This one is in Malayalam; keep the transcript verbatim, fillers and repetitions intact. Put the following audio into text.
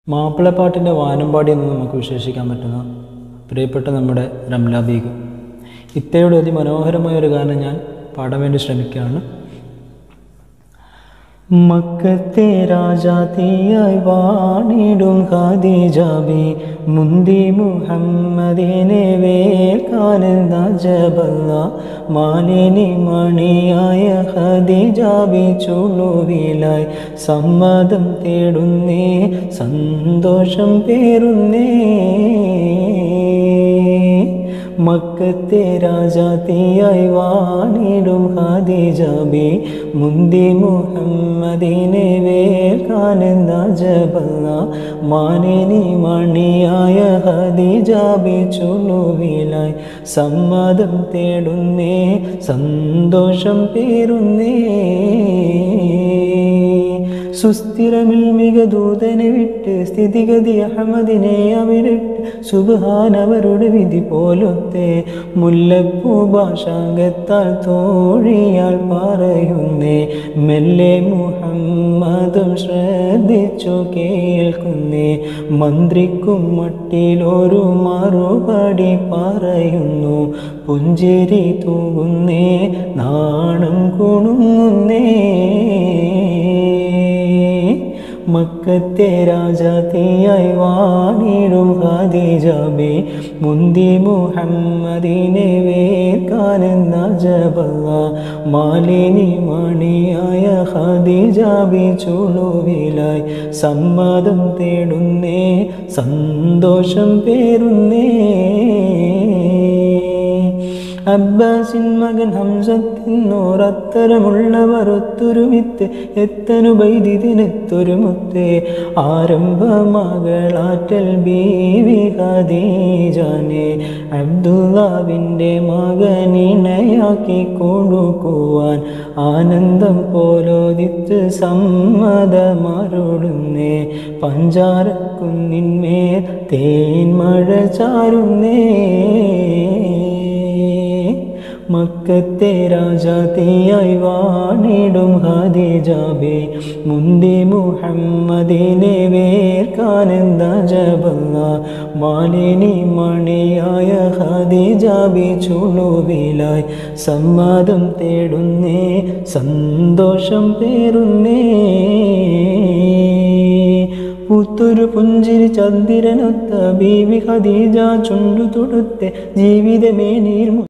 മാപ്പിളപ്പാട്ടിൻ്റെ വാനമ്പാടി എന്ന് നമുക്ക് വിശേഷിക്കാൻ പറ്റുന്ന പ്രിയപ്പെട്ട നമ്മുടെ റംല ബീഗം. ഇത്തയുടെ അതിമനോഹരമായ ഒരു ഗാനം ഞാൻ പാടാൻ വേണ്ടി ശ്രമിക്കുകയാണ്. മക്കത്തെ രാജാത്തിയായി വാണിടും ഖദീജ ബി മുന്തി മുഹമ്മദിനെ വേൽക്കാനെന്ന ജബല്ല മാലിനി മണിയായ ഖദീജ ബി ചുളുവിലായി സമ്മതം തേടുന്നേ സന്തോഷം പേറുന്നേ. മക്കത്തെ രാജാത്തിയായി വാണിടും ഖദീജ ബി മുന്തി മുഹമ്മദിനെ വേൽക്കാനെന്ന ജബല്ല മാലിനി മണിയായ ഖദീജ ബി ചുളുവിലായി സമ്മതം തേടുന്നേ സന്തോഷം പേറുന്നേ. സുസ്ഥിരമിൽ മികദൂതനെ വിട്ട് സ്ഥിതിഗതി അഹമ്മദിനെ അവരിട്ട് സുബ്ഹാനവരുടെ വിധി പോലൊത്തെ മുല്ലപ്പൂ ഭാഷാംഗത്താൽ തോഴിയാൽ പറയുന്നേ മെല്ലെ മുഹമ്മദും ശ്രദ്ധിച്ചു കേൾക്കുന്നേ. മന്ത്രിക്കും മട്ടിലൊരു മറുപടി പറയുന്നു പുഞ്ചിരി തൂകുന്നേ നാണം കുണുങ്ങുന്നേ. മക്കത്തെ രാജാത്തിയായി വാണിടും ഖദീജ ബി മുന്തി മുഹമ്മദിനെ വേൽക്കാനെന്ന ജബല്ല മാലിനി മണിയായ ഖദീജ ബി ചുളുവിലായി സമ്മതം തേടുന്നേ സന്തോഷം പേറുന്നേ. അബ്ബാസിൻ മകൻ ഹംസത്തിനോറത്തരമുള്ളവർ ഒത്തൊരുമിത്ത് എത്തനു ബൈദിനെത്തൊരുമുത്തേ ആരംഭമകളാറ്റൽ ബീവി ഖദീജനെ അബ്ദുല്ലാവിൻ്റെ മകനിണയാക്കി കൊടുക്കുവാൻ ആനന്ദം പോലോദിത്ത് സമ്മതമരുളുന്നേ. പഞ്ചാരക്കുന്നിന്മേൽ തേൻമഴ ചാരുന്നേ. മക്കത്തെ രാജാത്തിയായി വാണിടും ഖദീജ ബി മുന്തി മുഹമ്മദിനെ വേൽക്കാനെന്ന ജബല്ല മാലിനി മണിയായ ഖദീജ ബി ചുളുവിലായി സമ്മതം തേടുന്നേ സന്തോഷം പേറുന്നേ. പൂത്തൊരു പുഞ്ചിരി ചന്ദ്രനൊത്ത ബീവി ഖദീജ ചുണ്ടു തൊടുത്തെ ജീവിതമേ നീർ